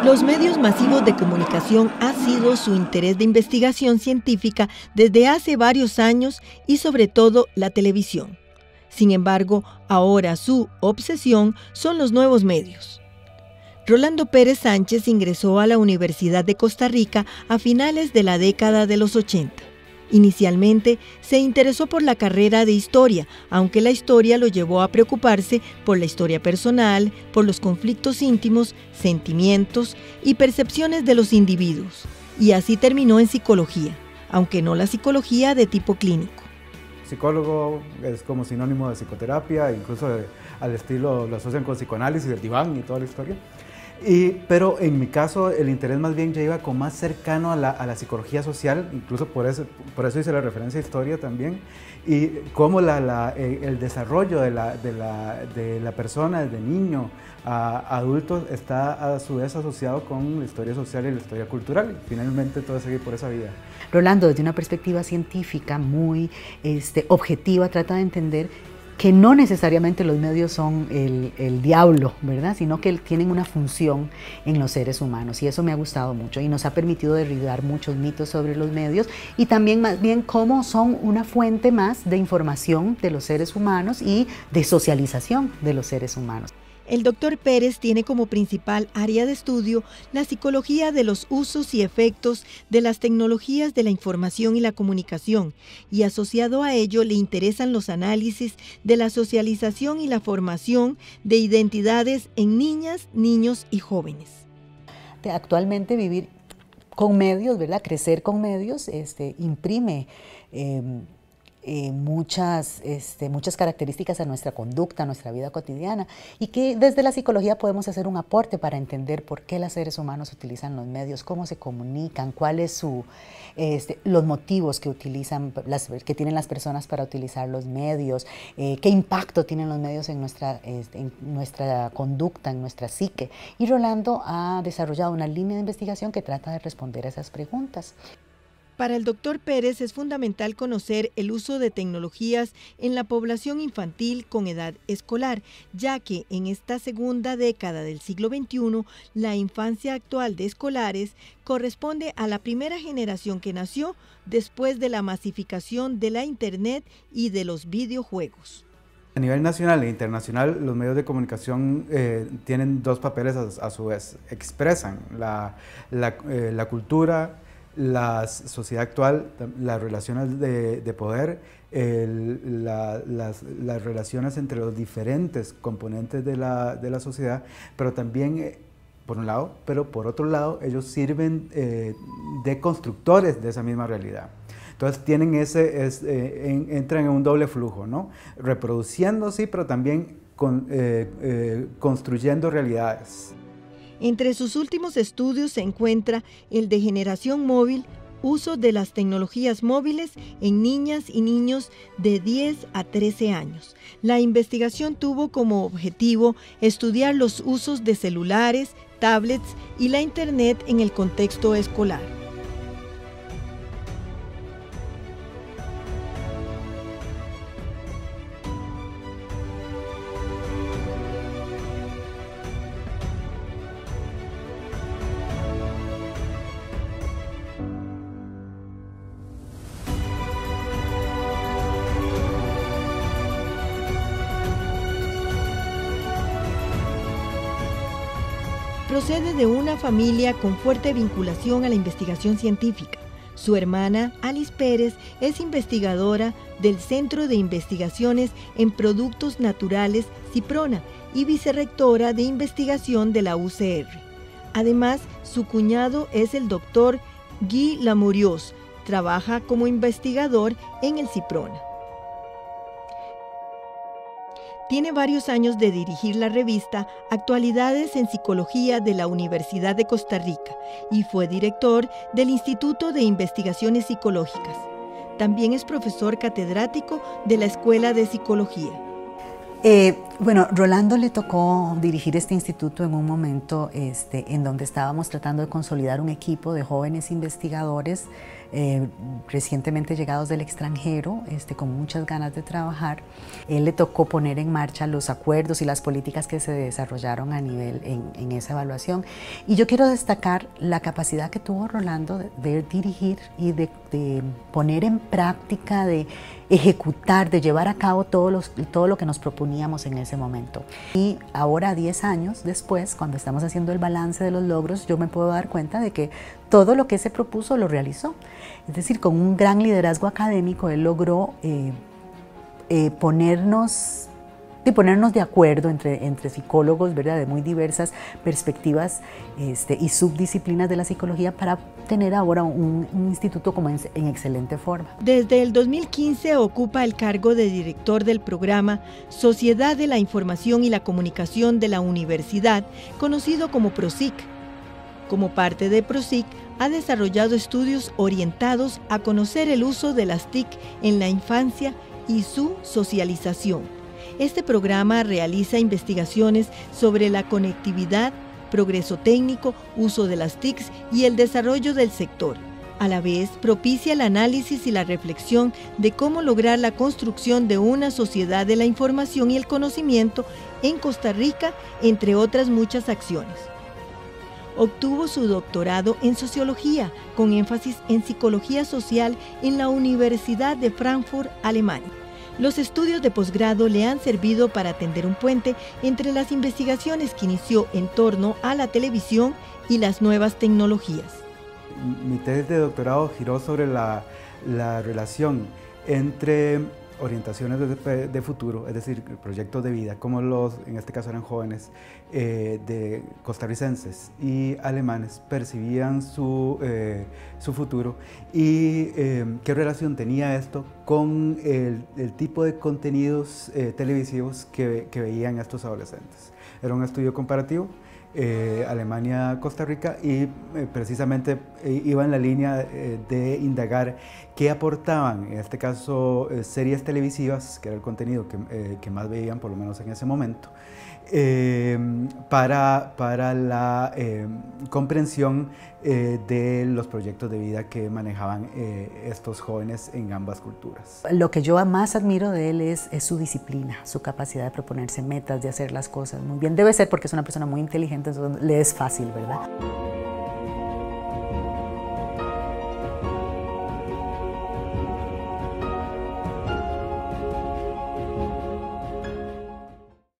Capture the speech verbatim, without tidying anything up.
Los medios masivos de comunicación ha sido su interés de investigación científica desde hace varios años y sobre todo la televisión. Sin embargo, ahora su obsesión son los nuevos medios. Rolando Pérez Sánchez ingresó a la Universidad de Costa Rica a finales de la década de los ochenta. Inicialmente se interesó por la carrera de historia, aunque la historia lo llevó a preocuparse por la historia personal, por los conflictos íntimos, sentimientos y percepciones de los individuos. Y así terminó en psicología, aunque no la psicología de tipo clínico. Psicólogo es como sinónimo de psicoterapia, incluso de, al estilo lo asocian con psicoanálisis, el diván y toda la historia. Y, pero en mi caso el interés más bien ya iba como más cercano a la, a la psicología social, incluso por eso, por eso hice la referencia a historia también, y cómo la, la, el desarrollo de la, de, la, de la persona desde niño a adulto está a su vez asociado con la historia social y la historia cultural, y finalmente todo sigue por esa vía. Rolando, desde una perspectiva científica muy este, objetiva, trata de entender que no necesariamente los medios son el, el diablo, ¿verdad? Sino que tienen una función en los seres humanos, y eso me ha gustado mucho y nos ha permitido derribar muchos mitos sobre los medios y también más bien cómo son una fuente más de información de los seres humanos y de socialización de los seres humanos. El doctor Pérez tiene como principal área de estudio la psicología de los usos y efectos de las tecnologías de la información y la comunicación, y asociado a ello le interesan los análisis de la socialización y la formación de identidades en niñas, niños y jóvenes. Actualmente vivir con medios, ¿verdad? Crecer con medios este, imprime eh, Eh, muchas, este, muchas características a nuestra conducta, a nuestra vida cotidiana, y que desde la psicología podemos hacer un aporte para entender por qué los seres humanos utilizan los medios, cómo se comunican, cuáles son este, los motivos que, utilizan las, que tienen las personas para utilizar los medios, eh, qué impacto tienen los medios en nuestra, este, en nuestra conducta, en nuestra psique. Y Rolando ha desarrollado una línea de investigación que trata de responder a esas preguntas. Para el doctor Pérez es fundamental conocer el uso de tecnologías en la población infantil con edad escolar, ya que en esta segunda década del siglo veintiuno, la infancia actual de escolares corresponde a la primera generación que nació después de la masificación de la Internet y de los videojuegos. A nivel nacional e internacional, los medios de comunicación eh, tienen dos papeles a, a su vez. Expresan la, la, eh, la cultura, la sociedad actual, las relaciones de, de poder, el, la, las, las relaciones entre los diferentes componentes de la, de la sociedad, pero también, eh, por un lado, pero por otro lado, ellos sirven eh, de constructores de esa misma realidad. Entonces tienen ese, es, eh, en, entran en un doble flujo, ¿no? Reproduciendo, sí, pero también con, eh, eh, construyendo realidades. Entre sus últimos estudios se encuentra el de generación móvil, uso de las tecnologías móviles en niñas y niños de diez a trece años. La investigación tuvo como objetivo estudiar los usos de celulares, tablets y la Internet en el contexto escolar. Procede de una familia con fuerte vinculación a la investigación científica. Su hermana, Alice Pérez, es investigadora del Centro de Investigaciones en Productos Naturales, CIPRONA, y vicerrectora de investigación de la U C R. Además, su cuñado es el doctor Guy Lamurios, trabaja como investigador en el CIPRONA. Tiene varios años de dirigir la revista Actualidades en Psicología de la Universidad de Costa Rica y fue director del Instituto de Investigaciones Psicológicas. También es profesor catedrático de la Escuela de Psicología. Eh, bueno, Rolando le tocó dirigir este instituto en un momento este, en donde estábamos tratando de consolidar un equipo de jóvenes investigadores eh, recientemente llegados del extranjero, este, con muchas ganas de trabajar. Él le tocó poner en marcha los acuerdos y las políticas que se desarrollaron a nivel en, en esa evaluación. Y yo quiero destacar la capacidad que tuvo Rolando de, de dirigir y de, de poner en práctica, de ejecutar, de llevar a cabo todo, los, todo lo que nos proponíamos en ese momento. Y ahora, diez años después, cuando estamos haciendo el balance de los logros, yo me puedo dar cuenta de que todo lo que se propuso lo realizó. Es decir, con un gran liderazgo académico, él logró eh, eh, ponernos, de ponernos de acuerdo entre, entre psicólogos, ¿verdad?, de muy diversas perspectivas este, y subdisciplinas de la psicología para tener ahora un, un instituto como en, en excelente forma. Desde el dos mil quince ocupa el cargo de director del programa Sociedad de la Información y la Comunicación de la Universidad, conocido como PROSIC. Como parte de PROSIC, ha desarrollado estudios orientados a conocer el uso de las T I C en la infancia y su socialización. Este programa realiza investigaciones sobre la conectividad, progreso técnico, uso de las T I Cs y el desarrollo del sector. A la vez, propicia el análisis y la reflexión de cómo lograr la construcción de una sociedad de la información y el conocimiento en Costa Rica, entre otras muchas acciones. Obtuvo su doctorado en Sociología, con énfasis en Psicología Social en la Universidad de Frankfurt, Alemania. Los estudios de posgrado le han servido para tender un puente entre las investigaciones que inició en torno a la televisión y las nuevas tecnologías. Mi tesis de doctorado giró sobre la, la relación entre orientaciones de, de futuro, es decir, proyectos de vida, como los, en este caso eran jóvenes, eh, de costarricenses y alemanes, percibían su, eh, su futuro y eh, qué relación tenía esto con el, el tipo de contenidos eh, televisivos que, que veían estos adolescentes. Era un estudio comparativo. Eh, Alemania, Costa Rica, y eh, precisamente eh, iba en la línea eh, de indagar qué aportaban, en este caso, eh, series televisivas, que era el contenido que, eh, que más veían, por lo menos en ese momento, eh, para, para la eh, comprensión eh, de los proyectos de vida que manejaban eh, estos jóvenes en ambas culturas. Lo que yo más admiro de él es, es su disciplina, su capacidad de proponerse metas, de hacer las cosas muy bien. Debe ser porque es una persona muy inteligente, entonces le es fácil, ¿verdad?